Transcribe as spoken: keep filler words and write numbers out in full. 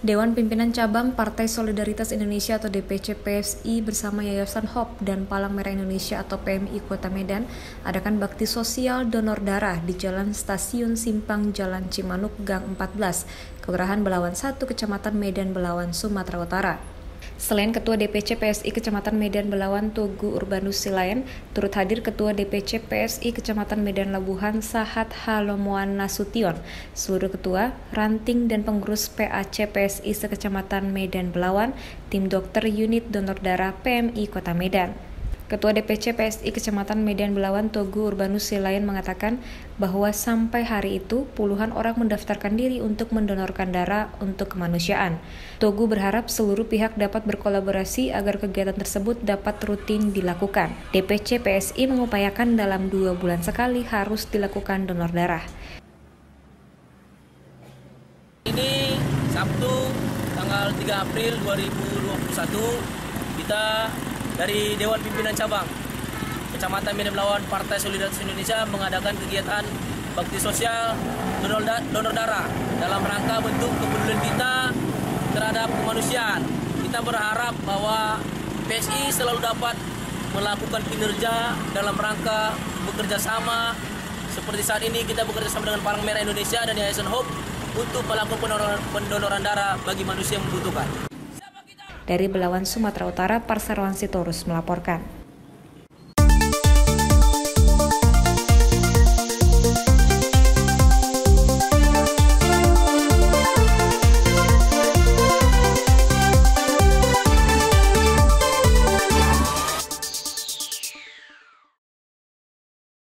Dewan Pimpinan Cabang Partai Solidaritas Indonesia atau D P C P S I bersama Yayasan Hope dan Palang Merah Indonesia atau P M I Kota Medan adakan bakti sosial donor darah di Jalan Stasiun Simpang Jalan Cimanuk Gang empat belas, Kelurahan Belawan satu, Kecamatan Medan Belawan, Sumatera Utara. Selain Ketua D P C P S I Kecamatan Medan Belawan Togu Urbanus Silayan, turut hadir Ketua D P C P S I Kecamatan Medan Labuhan Sahat Halomuan Nasution, seluruh ketua, ranting dan pengurus P A C P S I sekecamatan Medan Belawan, tim dokter unit donor darah P M I Kota Medan. Ketua D P C P S I Kecamatan Medan Belawan Togu Urbanus Silayan mengatakan bahwa sampai hari itu puluhan orang mendaftarkan diri untuk mendonorkan darah untuk kemanusiaan. Togu berharap seluruh pihak dapat berkolaborasi agar kegiatan tersebut dapat rutin dilakukan. D P C P S I mengupayakan dalam dua bulan sekali harus dilakukan donor darah. Ini Sabtu tanggal tiga April dua ribu dua puluh satu kita dari Dewan Pimpinan Cabang Kecamatan Medan Belawan Partai Solidaritas Indonesia mengadakan kegiatan bakti sosial donor, da donor darah dalam rangka bentuk kepedulian kita terhadap kemanusiaan. Kita berharap bahwa P S I selalu dapat melakukan kinerja dalam rangka bekerja sama. Seperti saat ini kita bekerja sama dengan Palang Merah Indonesia dan Yayasan Hope untuk melakukan pendonoran, pendonoran darah bagi manusia yang membutuhkan. Dari Belawan, Sumatera Utara, Parserwan Sitorus melaporkan.